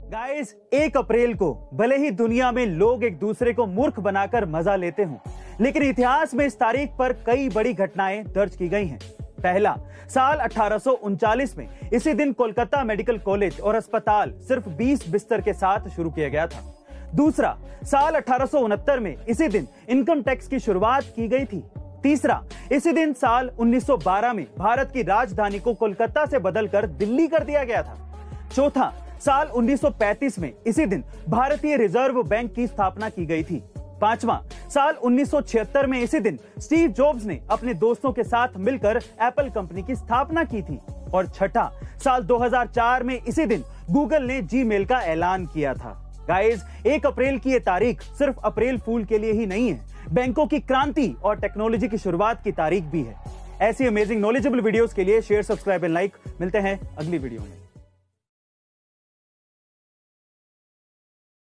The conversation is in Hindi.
गाइस, 1 अप्रैल को भले ही दुनिया में लोग एक दूसरे को मूर्ख बनाकर मजा लेते हों, लेकिन इतिहास में इस तारीख पर कई बड़ी घटनाएं दर्ज की गई हैं। पहला, साल 1839 में इसी दिन कोलकाता मेडिकल कॉलेज और अस्पताल सिर्फ 20 बिस्तर के साथ शुरू किया गया था। दूसरा, साल 1869 में इसी दिन इनकम टैक्स की शुरुआत की गई थी। तीसरा, इसी दिन साल 1912 में भारत की राजधानी को कोलकाता से बदलकर दिल्ली कर दिया गया था। चौथा, साल 1935 में इसी दिन भारतीय रिजर्व बैंक की स्थापना की गई थी। पांचवा, साल 1976 में इसी दिन स्टीव जॉब्स ने अपने दोस्तों के साथ मिलकर एप्पल कंपनी की स्थापना की थी। और छठा, साल 2004 में इसी दिन गूगल ने जीमेल का ऐलान किया था। गाइस, 1 अप्रैल की ये तारीख सिर्फ अप्रैल फूल के लिए ही नहीं है, बैंकों की क्रांति और टेक्नोलॉजी की शुरुआत की तारीख भी है। ऐसी अमेजिंग नॉलेजेबल वीडियोस के लिए शेयर, सब्सक्राइब एंड लाइक। मिलते हैं अगली वीडियो में।